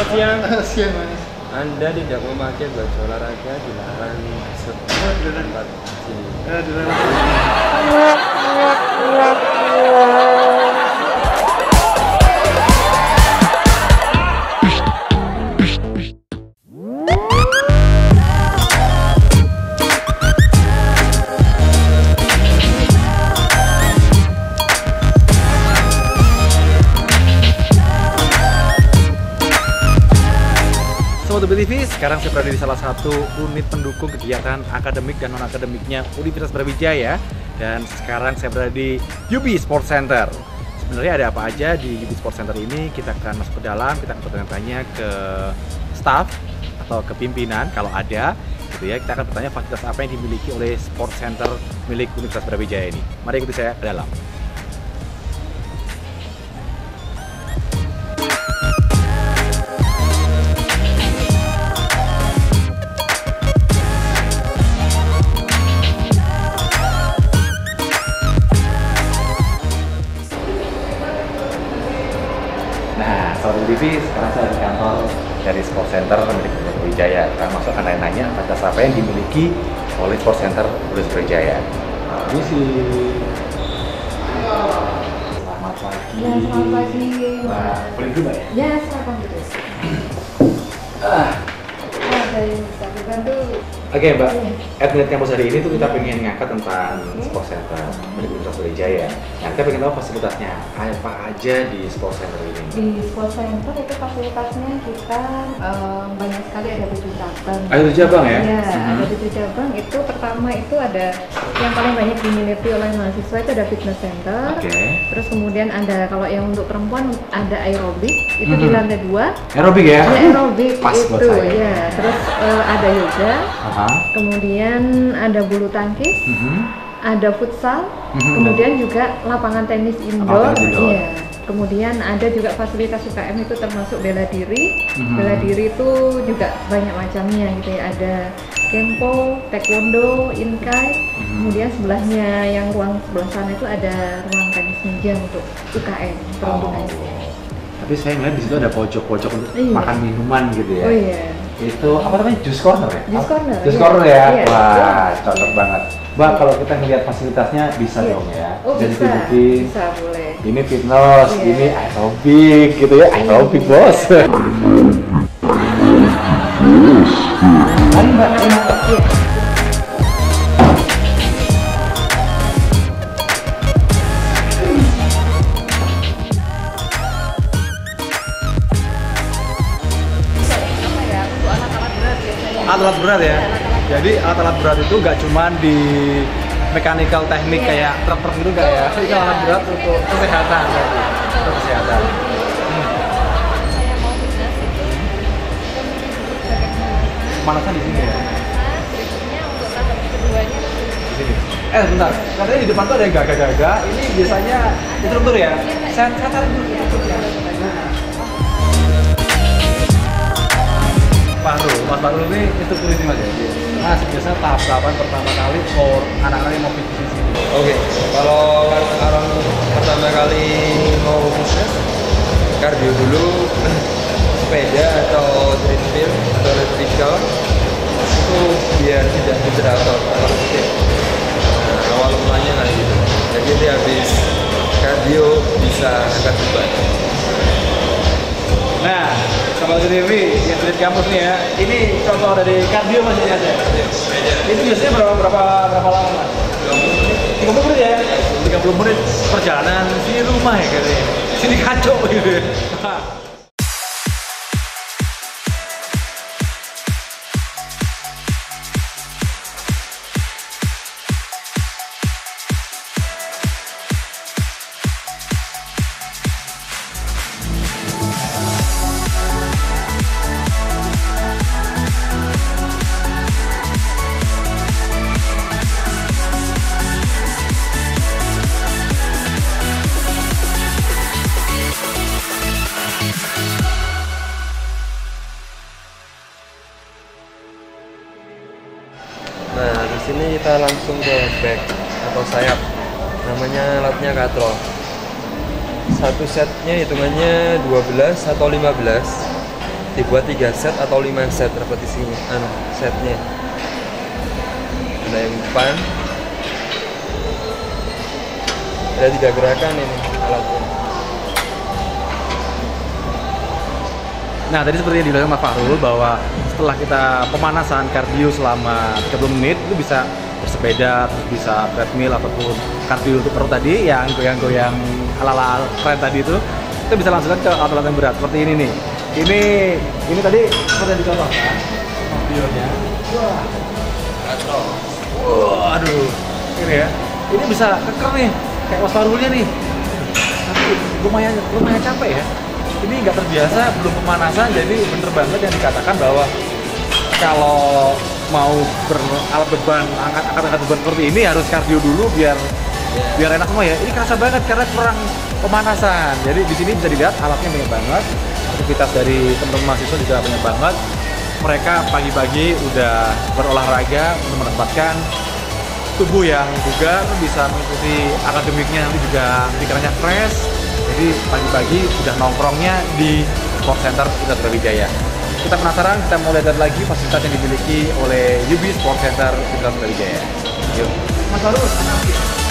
Selamat siang. Siang, Mas. Anda tidak memakai baju olahraga dilarang masuk tempat sini. Sobat TV, sekarang saya berada di salah satu unit pendukung kegiatan akademik dan non-akademiknya Universitas Brawijaya. Dan sekarang saya berada di UB Sport Center. Sebenarnya ada apa aja di UB Sport Center ini? Kita akan masuk ke dalam, kita akan bertanya-tanya ke staff atau ke pimpinan kalau ada, gitu ya. Kita akan bertanya fasilitas apa yang dimiliki oleh Sport Center milik Universitas Brawijaya ini. Mari ikuti saya ke dalam. Nah, Sobat TV, sekarang saya di kantor dari Sport Center milik Universitas Brawijaya. Kita masuk akan nanya fasilitas apa yang dimiliki oleh Sport Center Universitas Brawijaya. Ini sih. Selamat pagi. Ya, selamat pagi. Nah, boleh dulu Mbak ya? Ya, silakan dulu. Ada yang bisa dibantu. Oke Mbak, Admin Campus hari ini tuh kita pengen ngangkat tentang Sport Center milik Universitas Brawijaya. Nah, kita pengen tahu fasilitasnya apa aja di Sport Center ini. Di Sport Center itu fasilitasnya kita banyak sekali, ada 7 cabang. Ada 7 cabang ya? Iya, ada 7 cabang. Itu pertama itu ada yang paling banyak diminati oleh mahasiswa itu ada fitness center. Oke. Terus kemudian ada kalau yang untuk perempuan ada aerobik, itu di lantai 2. Aerobik ya? Ada aerobik Pas buat itu saya. ya. Terus ada yoga. Aha. Kemudian ada bulu tangkis, ada futsal, kemudian juga lapangan tenis indoor. Tenis indoor. Iya. Kemudian ada juga fasilitas UKM itu termasuk bela diri. Bela diri itu juga banyak macamnya gitu ya. Ada kempo, taekwondo, inkai. Kemudian sebelahnya yang ruang sebelah sana itu ada ruang tenis meja untuk UKM perundungannya. Tapi saya ngeliat di situ ada pojok-pojok untuk Iya. makan minuman gitu ya. Oh iya. Itu apa namanya? Juice corner ya? Juice corner, Juice iya. corner ya? Iya. Wah, cocok banget. Mbak, kalau kita ngeliat fasilitasnya bisa Iya. dong ya? Oh Jadi bisa, tunjukin. bisa boleh. Ini fitness, Iya. ini aerobik gitu ya, aerobik bos. Mari Mbak. Iya. Apa ya, untuk alat-alat berat biasanya. Alat berat ya? Jadi alat-alat berat itu nggak cuma di mechanical teknik Iya. kayak truk gitu nggak ya? Ini Iya. alat berat untuk kesehatan. Untuk kesehatan. Saya mau fitness itu kita menyebut sebagai pemanasan. Pemanasan di sini ya? Berikutnya untuk tahap keduanya Di sini. Bentar. Katanya di depan tuh ada gaga-gaga. Ini biasanya instruktur ya? Saya cari dulu instrukturnya. Mas Fahrul ini instruktur di sini Mas ya? Mas, biasanya tahap-tahapan pertama kali anak-anak yang mau fitness di sini. Oke, kalau orang pertama kali mau fitness, kardio dulu, sepeda atau treadmill atau elliptical itu biar tidak dijerawat kalau rutin. Nah, awal mulanya kayak gitu. Jadi nanti habis kardio bisa angkat beban. Nah, Sobat TV yang di kampus nih ya, ini contoh dari kardio Mas ya? Ini biasanya berapa lama Mas? 30 menit ya? 30 menit perjalanan di rumah ya kayaknya. Sini kacau gitu ya. Nah, di sini kita langsung ke back atau sayap. Namanya alatnya katrol. Satu setnya hitungannya 12 atau 15. dibuat 3 set atau 5 set repetisinya, setnya. Ada yang depan, ada 3 gerakan ini alatnya. Nah, tadi seperti yang dibilang Mas Fahrul bahwa setelah kita pemanasan kardio selama 30 menit itu bisa bersepeda, terus bisa treadmill ataupun kardio untuk perut tadi yang goyang-goyang ala-ala keren tadi itu, kita bisa langsungkan ke alat-alat yang berat seperti ini nih. Ini tadi seperti yang dicontohkan kardionya. Wah, aduh, ini ya. Ini bisa keker nih, kayak Mas Fahrulnya nih. Tapi lumayan capek ya. Ini nggak terbiasa, belum pemanasan, jadi bener banget yang dikatakan bahwa kalau mau alat beban, angkat beban seperti ini harus kardio dulu biar enak semua ya. Ini kerasa banget karena kurang pemanasan. Jadi di sini bisa dilihat alatnya banyak banget, aktivitas dari teman-teman mahasiswa juga banyak banget. Mereka pagi-pagi udah berolahraga untuk menempatkan tubuh yang bugar, bisa mengikuti akademiknya nanti juga pikirannya fresh. Jadi pagi-pagi sudah nongkrongnya di Sport Center Universitas Brawijaya. Kita penasaran, kita mau lihat lagi fasilitas yang dimiliki oleh UB Sport Center Universitas Brawijaya. Yuk. Mas Fahrul,